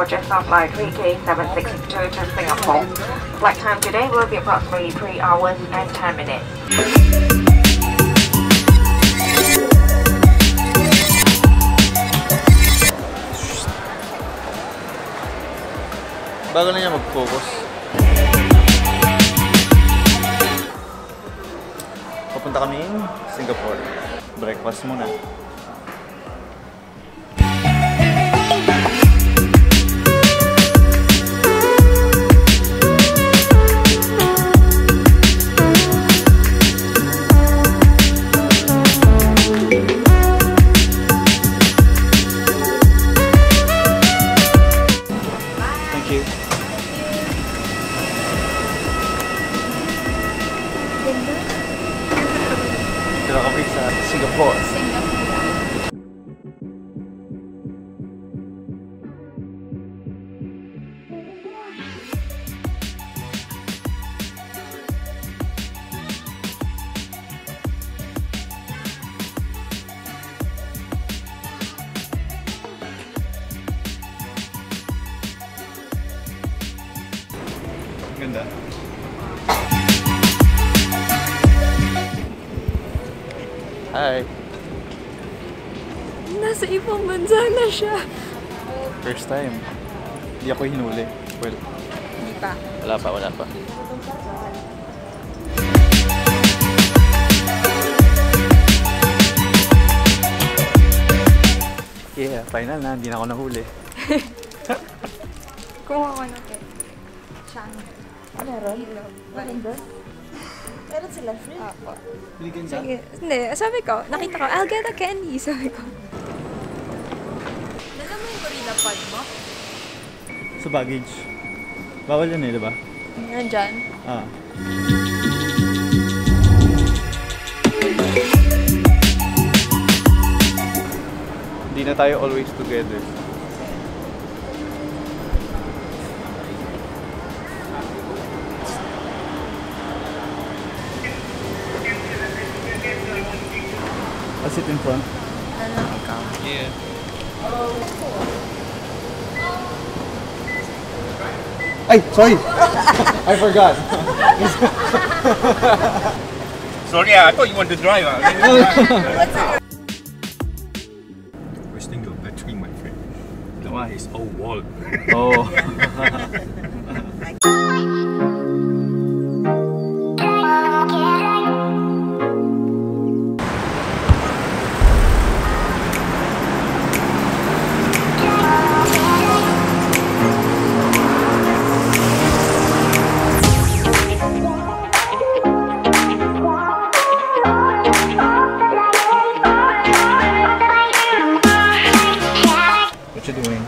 departures of flight 3K762 to Singapore. Flight time today will be approximately 3 hours and 10 minutes. Bago na niya mag-focus. Papunta kami in Singapore. Breakfast muna. Dito kami sa Singapore. Ganda. Hi! Nasa ibang bansa na siya. First time. Hindi ako hinuli. Well, Hindi pa. wala pa. Yeah, final na. Hindi na ako nahuli. Kumuha ko na kay Sean. Meron? Meron doon? Meron sila free? Apo. Biligyan ka? Sige. Hindi, sabi ko, nakita ko, I'll get a candy, sabi ko. Nasa mo yung gorilla pod mo? Sa baggage. Bawal yan eh, diba? Nandyan. Ah. Hindi na tayo always together. I'll sit in front. Alam ikaw. Yeah. Ay, sorry! I forgot. Sorry, I thought you wanted to drive. Wasting your battery, my friend. That one is old wall. Oh. What you doing?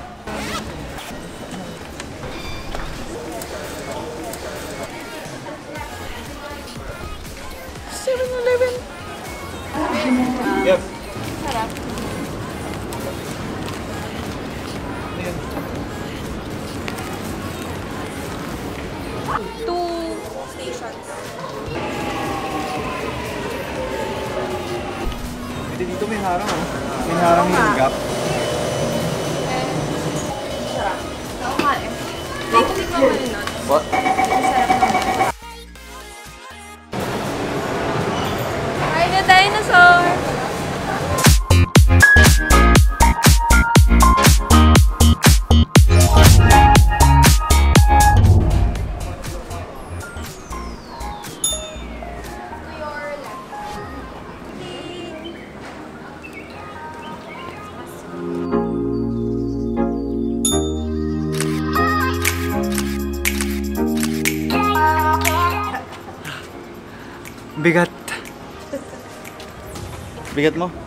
Yep. Sarap. Two stations. Dito may harang oh. May harang yung gap. Sarap. Oo nga eh. Nakulit mo mo yun nun. What? Sarap naman. Hi, the dinosaur! Bigat. Bigat mo?